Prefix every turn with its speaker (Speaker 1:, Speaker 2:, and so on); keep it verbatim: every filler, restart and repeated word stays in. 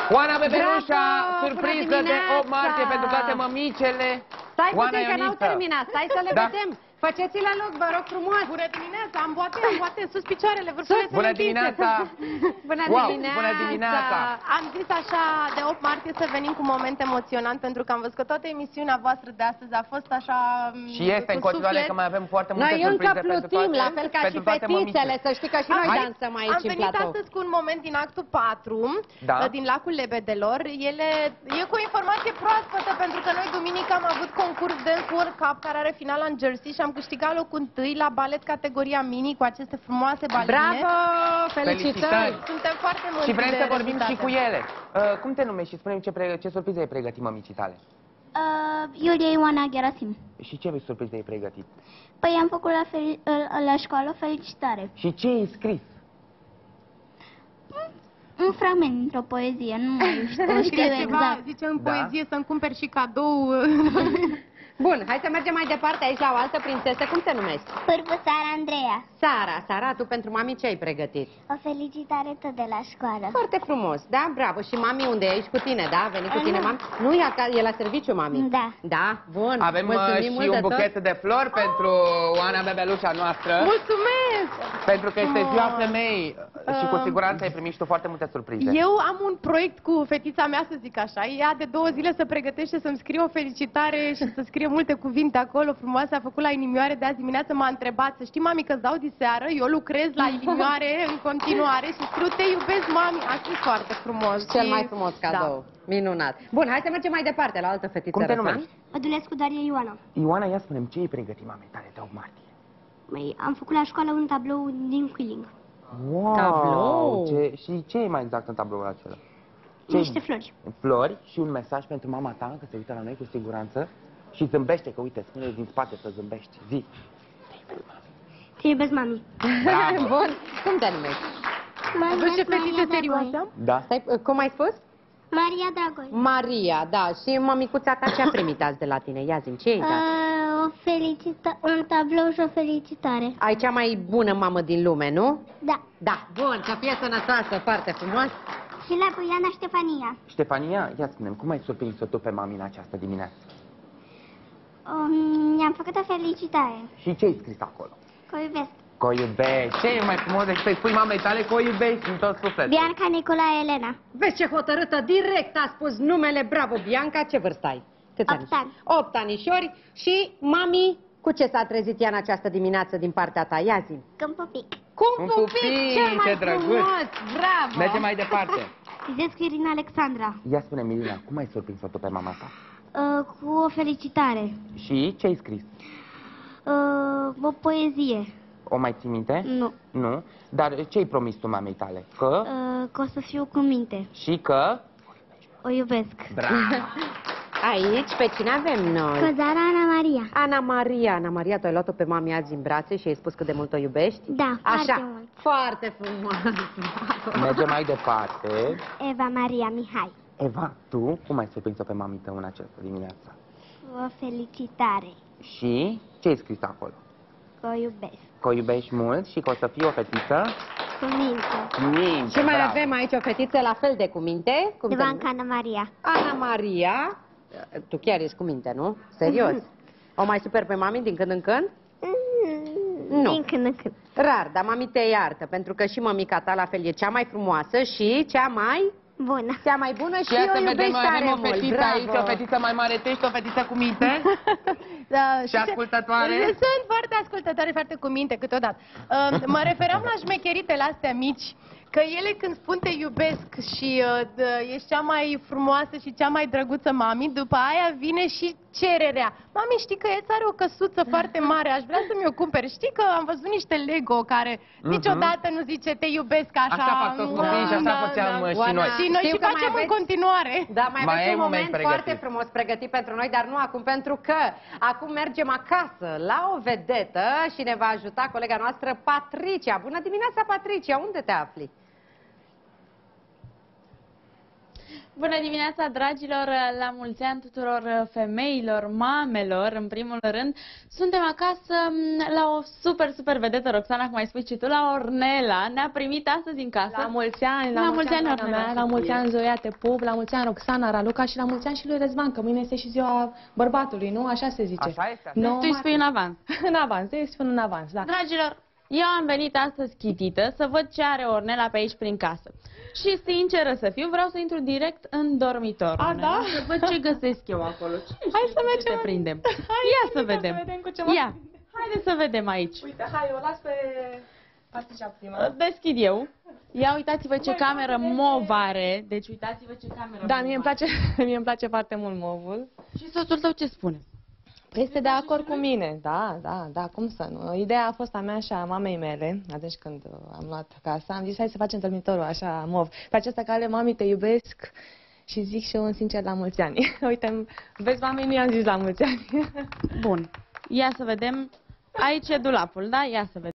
Speaker 1: Oana Bebelușa, surpriză de opt martie pentru toate mămicele.
Speaker 2: Stai puțin că n-au terminat, stai să le
Speaker 1: da.
Speaker 2: vedem. Faceți la loc, vă rog frumos.
Speaker 3: Bună dimineața, am boate, am boate, sus picioarele, vârfurile să
Speaker 1: Bună dimineața.
Speaker 2: Bună
Speaker 1: wow,
Speaker 2: dimineața.
Speaker 1: Bună dimineața.
Speaker 3: Am zis așa de opt martie să venim cu un moment emoționant, pentru că am văzut că toată emisiunea voastră de astăzi a fost așa
Speaker 1: și este în continuare că mai avem foarte multe
Speaker 2: noi
Speaker 1: surprize
Speaker 2: încă plutim,
Speaker 1: toate,
Speaker 2: la fel ca și fetițele, să știi că și noi
Speaker 1: Hai.
Speaker 2: dansăm aici
Speaker 3: am
Speaker 2: în
Speaker 3: venit
Speaker 2: platou.
Speaker 3: astăzi cu un moment din actul patru,
Speaker 1: da.
Speaker 3: din lacul Lebedelor. Ele, e cu o informație proaspătă, pentru că noi duminică am avut concurs Dance World Cup, care are finala în Jersey și am câștigat locul întâi la balet categoria mini cu aceste frumoase baline.
Speaker 2: Bravo! Felicitări!
Speaker 3: Suntem foarte mândri.
Speaker 1: Și vrem să vorbim
Speaker 3: rezultate.
Speaker 1: și cu ele. Uh, cum te numești și spune-mi ce, pre ce surprize ai pregătit mămicii tale?
Speaker 4: Uh, Iulia Ioana Gerasim.
Speaker 1: Și ce surprize ai pregătit?
Speaker 4: Păi am făcut la, fel, la școală felicitare.
Speaker 1: Și ce ai scris?
Speaker 4: Un fragment dintr-o poezie, nu mai știu, știu exact.
Speaker 3: Zice în
Speaker 1: Da.
Speaker 3: poezie să-mi cumperi și cadou.
Speaker 2: Bun, hai să mergem mai departe aici la o altă prințesă. Cum te numești?
Speaker 4: Pârvu Sara Andreea.
Speaker 2: Sara, Sara, tu pentru mami ce ai pregătit?
Speaker 4: O felicitare tot de la școală.
Speaker 2: Foarte frumos, da? Bravo. Și mami unde e? Ești cu tine, da? A venit cu tine, mami? Nu, e, acasă, e la serviciu, mami?
Speaker 4: Da.
Speaker 2: Da? Bun.
Speaker 1: Avem uh,
Speaker 2: Mulțumim
Speaker 1: și
Speaker 2: mult
Speaker 1: un
Speaker 2: de
Speaker 1: buchet
Speaker 2: tot.
Speaker 1: de flori pentru Oana Bebelușa noastră.
Speaker 3: Mulțumesc!
Speaker 1: Pentru că este ziua femei și cu
Speaker 3: Uh,
Speaker 1: siguranță ai primit și tu foarte multe surprize.
Speaker 3: Eu am un proiect cu fetița mea, să zic așa. Ea de două zile se pregătește să-mi scrie o felicitare și să scrie multe cuvinte acolo frumoase. A făcut la inimioare de azi dimineață, m-a întrebat, să știi, mami, că-ți dau diseară, eu lucrez la inimioare în continuare și scriu, te iubesc, mami. A scris foarte frumos.
Speaker 2: Cel
Speaker 3: și...
Speaker 2: mai frumos cadou. Da. Minunat. Bun, hai să mergem mai departe la o altă fetiță.
Speaker 1: Cum te
Speaker 2: Răzvan.
Speaker 1: numești?
Speaker 4: Pădulescu Daria Ioana.
Speaker 1: Ioana, ia spune-mi, ce ai pregătit mamei tale de opt martie?
Speaker 4: Măi, am făcut la școală un tablou din Quilling.
Speaker 1: Wow!
Speaker 2: Tablou.
Speaker 1: Ce, și ce e mai exact în tabloul acela? Ce
Speaker 4: Niște flori.
Speaker 1: Flori și un mesaj pentru mama ta, că se uită la noi cu siguranță și zâmbește, că uite, spune din spate să zâmbești. Zi!
Speaker 4: Te iubesc, mami.
Speaker 1: Bravo.
Speaker 2: Bun, cum te numești?
Speaker 3: Vezi ce fetiță serioasă?
Speaker 1: Da?
Speaker 2: Stai, cum ai spus?
Speaker 4: Maria Dragoi.
Speaker 2: Maria, da. Și mămicuța ta ce a primit azi de la tine? Ia zi-mi, ce ai dat?
Speaker 4: Uh, o felicita un tablou și o felicitare.
Speaker 2: Ai cea mai bună mamă din lume, nu?
Speaker 4: Da.
Speaker 2: Da. Bun, să fie sănătoasă, foarte frumos.
Speaker 4: Și la Puiana Ștefania.
Speaker 1: Ștefania, ia spune-mi, cum ai surprins-o tu pe mami în această dimineață?
Speaker 4: Um, Mi-am făcut o felicitare.
Speaker 1: Și ce ai scris acolo?
Speaker 4: Că o iubesc.
Speaker 1: Că o iubești. Ce e mai frumos decât să-i spui mamei tale că o iubești din tot sufletul?
Speaker 4: Bianca Nicolae Elena.
Speaker 2: Vezi ce hotărâtă, direct a spus numele. Bravo, Bianca, ce vârstă ai? Câți
Speaker 4: Opt ani.
Speaker 2: Opt anișori. Și mami, cu ce s-a trezit ea în această dimineață din partea ta? Ia zi.
Speaker 4: Când pupic.
Speaker 2: Cum
Speaker 1: Un
Speaker 2: pupic,
Speaker 1: pupic,
Speaker 2: cel mai
Speaker 1: ce drăguț.
Speaker 2: frumos, bravo.
Speaker 1: Mergem mai departe.
Speaker 4: Izescu Irina Alexandra.
Speaker 1: Ia spune, Milina, cum ai surprins-o tu pe mama ta?
Speaker 4: Uh, cu o felicitare.
Speaker 1: Și ce ai scris?
Speaker 4: Uh, o poezie.
Speaker 1: O mai ții minte?
Speaker 4: Nu.
Speaker 1: Nu? Dar ce ai promis tu mamei tale? Că?
Speaker 4: Uh, că o să fiu cu minte.
Speaker 1: Și că?
Speaker 4: O iubesc.
Speaker 1: Bravo!
Speaker 2: Aici, pe cine avem noi?
Speaker 4: Căzara Ana Maria.
Speaker 2: Ana Maria. Ana Maria, tu ai luat-o pe mami azi în brațe și ai spus cât de mult o iubești?
Speaker 4: Da,
Speaker 2: Așa,
Speaker 4: foarte mult.
Speaker 2: foarte frumos.
Speaker 1: Mergem mai departe.
Speaker 4: Eva Maria Mihai.
Speaker 1: Eva, tu cum ai surprins-o pe mami tău în această dimineață?
Speaker 4: O felicitare.
Speaker 1: Și ce ai scris acolo?
Speaker 4: Că o iubesc.
Speaker 1: Că o iubești mult și că o să fii o fetiță?
Speaker 4: Cu minte.
Speaker 1: Minte,
Speaker 2: Și mai
Speaker 1: bravo.
Speaker 2: avem aici o fetiță la fel de cu minte. Cum te
Speaker 4: Ivanca
Speaker 2: numești?
Speaker 4: Ana Maria.
Speaker 2: Ana Maria. Tu chiar ești cu minte, nu? Serios? O mai super pe mami din când în când?
Speaker 4: Mm,
Speaker 2: Nu.
Speaker 4: Din când în când.
Speaker 2: Rar, dar mami te iartă, pentru că și mămica ta la fel e cea mai frumoasă și cea mai...
Speaker 4: Bună.
Speaker 2: Cea mai bună și,
Speaker 1: Și ia
Speaker 2: o
Speaker 1: să vedem,
Speaker 2: iubești
Speaker 1: noi
Speaker 2: tare
Speaker 1: avem o
Speaker 2: mult.
Speaker 1: fetiță
Speaker 2: Bravo.
Speaker 1: aici, o fetiță mai mare, tu ești o fetiță cu minte
Speaker 3: Da,
Speaker 1: și ascultătoare.
Speaker 3: Sunt foarte ascultătoare, foarte cu minte câteodată. Uh, mă refeream la șmecheritele astea mici, că ele când spun te iubesc și uh, ești cea mai frumoasă și cea mai drăguță mami, după aia vine și cererea. Mami, știi că ea are o căsuță foarte mare, aș vrea să-mi o cumperi. Știi că am văzut niște Lego care
Speaker 1: Mhm.
Speaker 3: niciodată nu zice te iubesc așa.
Speaker 1: Așa fac toți copiii și așa
Speaker 3: Da,
Speaker 1: făceam
Speaker 3: da.
Speaker 1: și noi.
Speaker 3: Și noi
Speaker 2: Știu
Speaker 3: și
Speaker 2: că mai
Speaker 3: facem în
Speaker 2: aveți-
Speaker 3: continuare.
Speaker 2: Da, mai,
Speaker 1: Mai
Speaker 2: aveți
Speaker 1: ai
Speaker 2: un
Speaker 1: un
Speaker 2: moment
Speaker 1: moment pregătit.
Speaker 2: foarte frumos pregătit pentru noi, dar nu acum, pentru că acum mergem acasă la o vedetă și ne va ajuta colega noastră Patricia. Bună dimineața, Patricia, unde te afli?
Speaker 5: Bună dimineața, dragilor! La mulți ani tuturor femeilor, mamelor, în primul rând. Suntem acasă la o super, super vedetă, Roxana, cum ai spus și tu, la Ornela. Ne-a primit astăzi în casă.
Speaker 6: La mulți ani, la,
Speaker 5: La
Speaker 6: mulți
Speaker 5: mulți
Speaker 6: ani,
Speaker 5: ani,
Speaker 6: Ornela,
Speaker 5: Ornela.
Speaker 6: la mulți ani, Zoia, te pup, la mulți ani, Roxana, Raluca și la mulți ani și lui Răzvan, că mâine este și ziua bărbatului, nu? Așa se zice.
Speaker 1: Așa este, așa.
Speaker 6: nouă
Speaker 5: Tu îi spui în avans.
Speaker 6: În avans, îi spun în avans, da.
Speaker 5: Dragilor, eu am venit astăzi chitită să văd ce are Ornela pe aici prin casă. Și sinceră să fiu, vreau să intru direct în dormitor.
Speaker 6: A,
Speaker 5: Ornela,
Speaker 6: da?
Speaker 5: să văd ce găsesc eu acolo. Ce
Speaker 6: Hai
Speaker 5: știu,
Speaker 6: să
Speaker 5: cu ce
Speaker 6: mergem.
Speaker 5: te prindem.
Speaker 6: Hai,
Speaker 5: Ia
Speaker 6: Monica,
Speaker 5: să vedem.
Speaker 6: să vedem cu ce mă
Speaker 5: Ia,
Speaker 6: prindem.
Speaker 5: haide să vedem aici.
Speaker 6: Uite, hai, o las pe Patricia prima.
Speaker 5: Deschid eu. Ia uitați-vă ce cameră mov are. Deci uitați-vă ce cameră
Speaker 6: Da,
Speaker 5: mov
Speaker 6: mie îmi
Speaker 5: are.
Speaker 6: place, mie îmi place foarte mult movul.
Speaker 5: Și soțul tău ce spune?
Speaker 6: Păi este de acord cu mine, da, da, da, cum să nu. Ideea a fost a mea și a mamei mele, atunci când uh, am luat casa, am zis hai să facem dormitorul așa mov. Pe această cale, mami, te iubesc și zic și eu în sincer la mulți ani. Uite, vezi, mami, nu i-am zis la mulți ani.
Speaker 5: Bun. Ia să vedem. Aici e dulapul, da? Ia să vedem.